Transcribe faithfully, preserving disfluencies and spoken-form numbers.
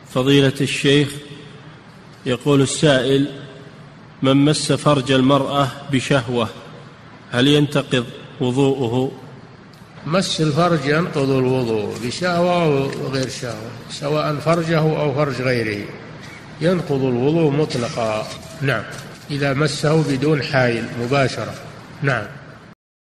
فضيلة الشيخ، يقول السائل: من مس فرج المرأة بشهوة هل ينتقض وضوءه؟ مس الفرج ينقض الوضوء بشهوة وغير شهوة، سواء فرجه أو فرج غيره، ينقض الوضوء مطلقا. نعم، إذا مسه بدون حائل مباشرة. نعم.